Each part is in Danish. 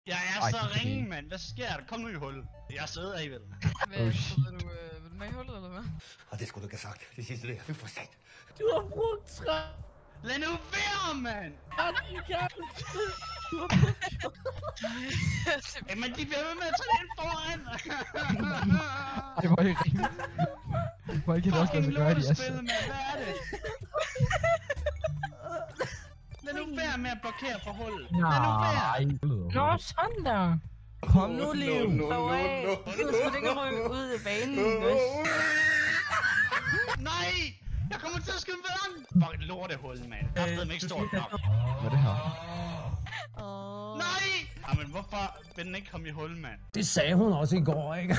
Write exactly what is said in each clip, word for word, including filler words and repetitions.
Jeg er Ej, så det er ringe, det. mand. Hvad sker der? Kom nu i hul. Jeg sidder af, vel. Hvad, Oh, så shit. vil du, øh, vil du med i hullet, eller hvad? Og det skulle du ikke have sagt. Det sidste der, fy for sat. Du har brugt træ. Lad nu være, mand. Du har brugt Jamen, de bliver ved med at tage ind foran. Det var ikke rimeligt. Hvor ikke det også lade sig gøre, de er lortespil, så... mand. Hvad er det? Lad nu være med at blokere for hullet. Lad nu være. Nå, sådan der. Kom nu, Liv. Stå af. Du skulle ikke rykke ud af banen, Gus. Nej! Jeg kommer til at skyde med den! Fuck, et lortehul, mand. Jeg har stadig ikke stort nok. Hvad er det her? Åh. Nej! Jamen, hvorfor vil den ikke komme i hul, mand? Det sagde hun også i går, ikke?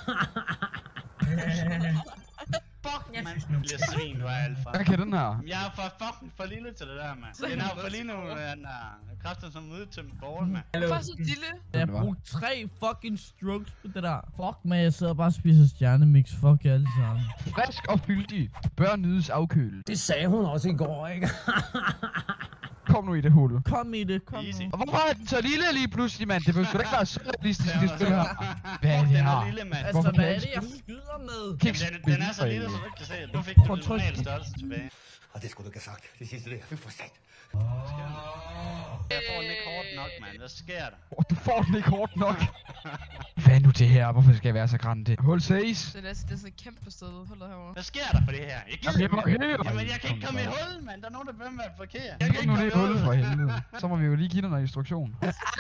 Fuck, man. Du bliver svin, du er alfa. Hvad kan den her? Jeg er for fucking for lille til det der, mand. Den har jo for lige nu, den der kræfter som ude til ball, mand. Hvorfor så lille? Jeg har brugt tre fucking strokes på det der. Fuck, man, jeg sidder bare og spiser stjernemix. Fuck jer alle sammen. Frisk og fyldig. Bør nydes afkølet. Det sagde hun også i går, ikke? Kom nu i det hul. Kom i det, kom Easy. nu. Og hvorfor er den så lille lige pludselig, mand? Det vil sgu da ikke være så realistisk, det spil her. Hvad er Fuck, det den her? er lille, mand. Altså, Hvorfor hvad kan er jeg det, ikke jeg skyde? skyder med? Kan ikke Den, spille den er så for lille, så helvede. du ikke kan se det. Nu fik Prøv du at trykke. normal størrelse tilbage. Og det skulle du ikke have sagt. Det sidste der, fy for sat. Jeg får den ikke hårdt nok, mand. Hvad sker der? Åh, du får den ikke hårdt nok. Hvad er nu det her? Hvorfor skal jeg være så græn det? Hul ses. Det er, det er sådan et kæmpe sted hullet herovre. Hvad sker der for det her? Jeg Jamen, jeg gider ikke. blokerer. Jamen, jeg kan ikke komme i hul, mand. Der er nogen, der bliver med at blokere. Jeg Jeg kan kan ikke nu det komme i hul for hul. helvede. Så må vi jo lige give dig noget instruktion.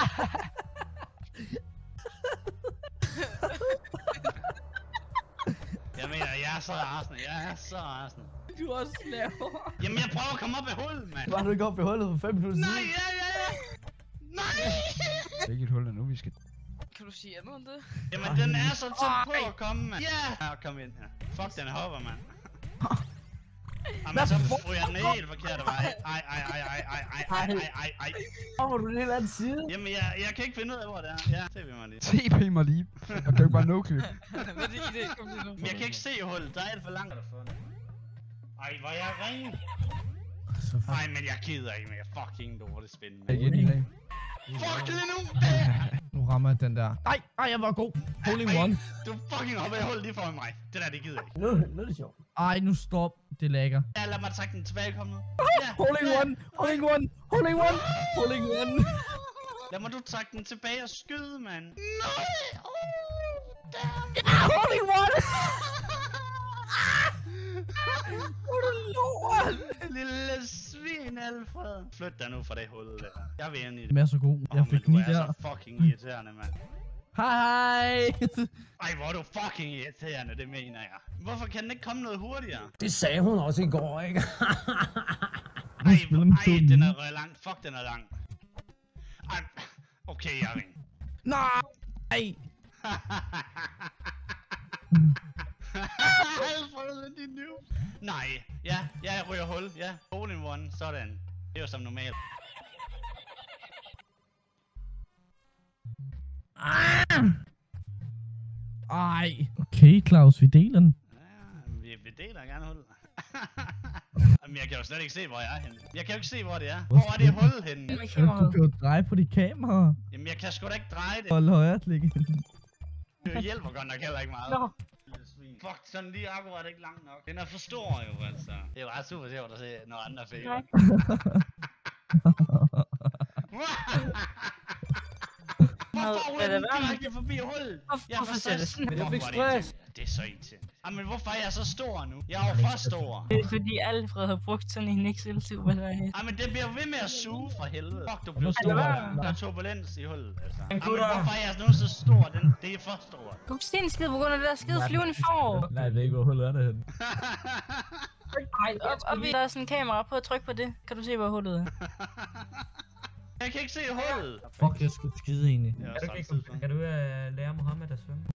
Jeg mener, jeg er så rasende. Jeg er så rasende. Du er også laver. Jamen, jeg prøver at komme op i hul, mand. Var du ikke oppe i hullet for fem minutter Nej, ja, ja, ja. Nej! Det er ikke et hul endnu, vi skal... Kan du sige andet end det? Jamen, den er så tæt på at komme, mand. Ja! Ja, kom ind her. Fuck, den hopper, mand. Jamen, så ryger den helt forkert vej. Ej, ej, ej, ej, ej, ej, ej, ej, ej, ej. Hvor du lidt anden side? Jamen, jeg, jeg kan ikke finde ud af, hvor det er. Ja, se vi mig lige. T P mig lige. Og kan jo bare no-clip. Hvad er det i det? Kom lige nu. Men jeg kan ikke se hullet. Der er alt for langt at få det. Ej, hvor er jeg ringe. Ej, men jeg gider ikke mere. Fucking lortespil, mand. Igen i dag. Fuck lige nu! Nu rammer jeg den der. Nej, nej, jeg var god. Holding Ej, one. Du fucking hopper i hullet lige foran mig. Det der, det gider jeg ikke. Nu, nu er det sjovt. Ej, nu stop. Det lækker. Ja, lad mig trække den tilbage, kom nu. Ja, Holding ja. one, holding one, holding one, holding one. Lad mig du trække den tilbage og skyde, mand. Nej! Oh, damn! Ja, holding one. Hvor er du lort. Lille svin, Alfred. Flyt dig nu fra det hul der. Jeg vil ind i det. Den er så god. Jeg Åh, fik men den du i er der. så fucking irriterende, mand. Hej. Ej, hvor er du fucking irriterende, det mener jeg. Hvorfor kan den ikke komme noget hurtigere? Det sagde hun også i går, ikke? Ej, spiller med to ej, den er lige. røget langt. Fuck, den er lang. Ej, okay, jeg ringer. Nej. Alfred, din nu. Nej, ja, ja, jeg ryger hul. Ja, hole in one, sådan. Det er jo som normalt. Ej. Okay, Claus, vi deler den. Ja, vi, vi deler gerne hul. Jamen, jeg kan jo slet ikke se, hvor jeg er henne. Jeg kan jo ikke se, hvor det er. Hvor er det hul henne? Du kan jo dreje på dit kamera. Jamen, jeg kan sgu da ikke dreje det. Hold højre klik. Det hjælper godt nok heller ikke meget. Nå. Lille svin. Fuck, sådan lige akkurat ikke lang nok. Den er for stor jo, altså. Det er jo ret super sjovt at se, når andre fejler. Hvorfor ryger den direkte forbi hullet? Hvorfor ser det sådan? Men det er ikke stress. Det er så irriterende. Jamen, hvorfor er jeg så stor nu? Jeg er jo for stor. Det er fordi Alfred har brugt sådan en Excel supersejhed. Jamen, det bliver ved med at suge for helvede. Fuck, du bliver stor. Der er turbulens i hullet, altså. Jamen, hvorfor er jeg nu så stor? Den, det er for stort. Du kan se en skid på grund af det der skide flyvende får. Nej, jeg ved ikke, hvor hullet er det henne. Ej, op, op, der er sådan en kamera på at trykke på det. Kan du se, hvor hullet er? Jeg kan ikke se hullet. Fuck, jeg skulle skide egentlig. Det er også lang tid for. Kan du uh, lære Mohammed at svømme?